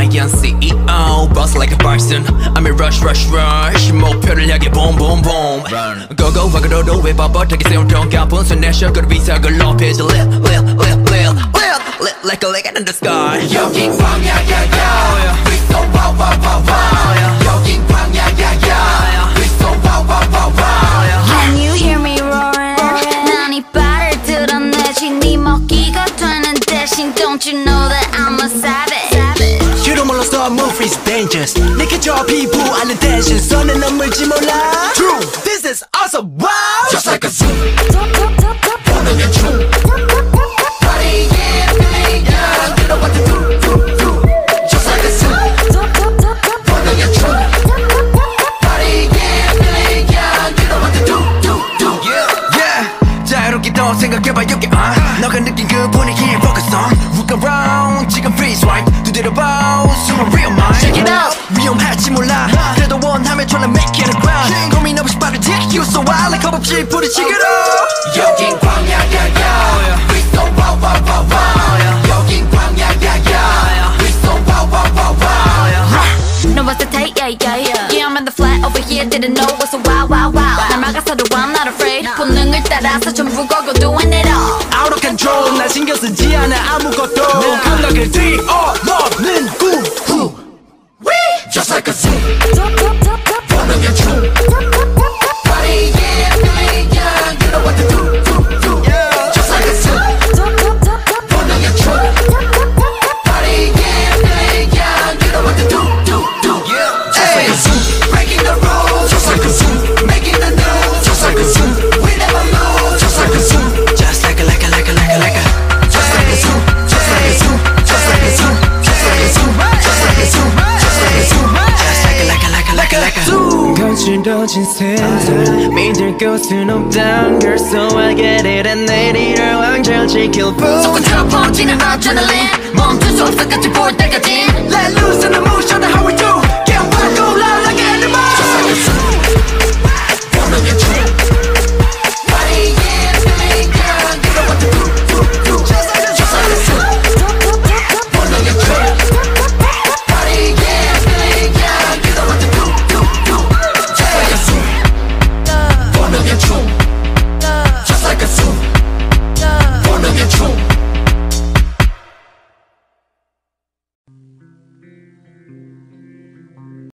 young CEO, boss like a person. I'm in rush, rush, rush. 목표를 향해 boom, boom, boom. Go, go, vak으로도 왜 뻣뻣하게 세웠던 가쁜 손 내셔 그 위상을 높이지 lit like a leg in the sky. 여긴 광야야야. We so wow, wow, wow, wow. 여긴 광야야야. We so wow, wow, wow, wow. Can you hear me roaring? 난 이빨을 드러내지 네 먹기가 되는 대신 Don't you know that I'm a savage? You don't 몰라서 move is dangerous. 느껴져 피부 안에 대신 손에 넘을지 몰라. True, this is awesome, wow. Just like a zoo. 보는 게 true. Party, yeah, feeling young. You know what to do. Just like a zoo. 보는 게 true. Party, yeah, feeling young. You know what to do. Yeah. 자유롭게 더 생각해봐, you get 너가 느낀 그 분위기에 focus on. Look around, 지금 freeze right. 두드려봐, 숨은 real mind. Check it out. 위험할지 몰라. 그래도 원하면 tryna make it a grind. 고민 없이 빠르지, you so wild. like 겁없이 부딪히기로. 여긴 광야야야. We so wow, wow, wow, wow. 여긴 광야야야. We so wow, wow, wow, wow. No, what's the take? Yeah, yeah, yeah. Yeah, I'm in the flat over here. Didn't know what's a wow, wow, wow. 날 막아서도 I'm not afraid. 본능을 따라서 전부 걸고 doing it all. Out of control. 나 신경 쓰지 않아 아무것도. 감각을 뛰어넘는 구. Just like a zoo. 보는 게 true. Party, yeah, feeling young. You know what to do. Just like a zoo. 보는 게 true. Party, yeah, feeling young. You know what to do. Just like a zoo. Breaking the rules. Just like a zoo. Making the news. Just like a zoo. We never lose. Just like a zoo. Just like a Just like a zoo. Just like a zoo. Just like a zoo. Just like a zoo. Just like a zoo. 거칠어진 세상 믿을 곳은 없단 girl so I get it and 내일을 왕절 지킬 뿐 쏟아져 퍼지는 adrenaline 멈출 수 없어 끝을 볼 때까지 Let loose in the motion how we do